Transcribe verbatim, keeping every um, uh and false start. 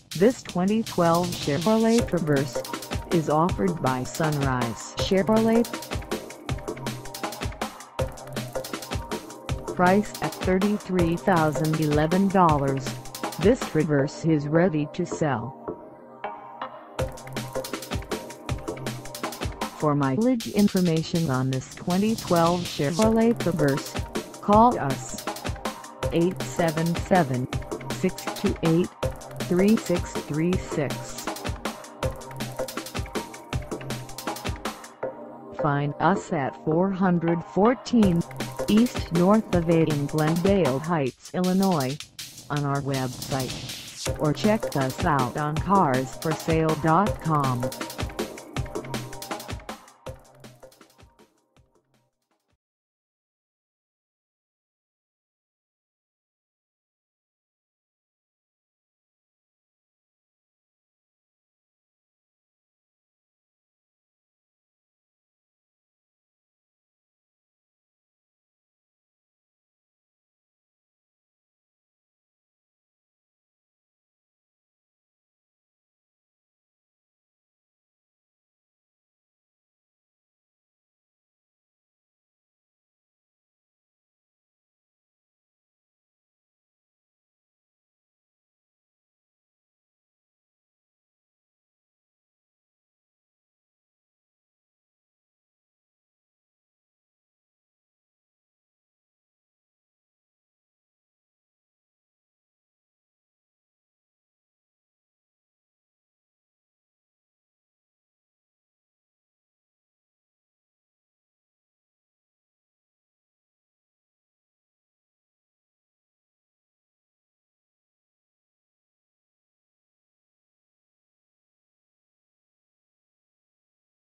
This twenty twelve Chevrolet Traverse is offered by Sunrise Chevrolet. Priced at thirty-three thousand eleven dollars, this Traverse is ready to sell. For mileage information on this twenty twelve Chevrolet Traverse, call us eight seven seven, six two eight, three six three six. Find us at four fourteen East North Ave in Glendale Heights, Illinois, on our website, or check us out on cars for sale dot com.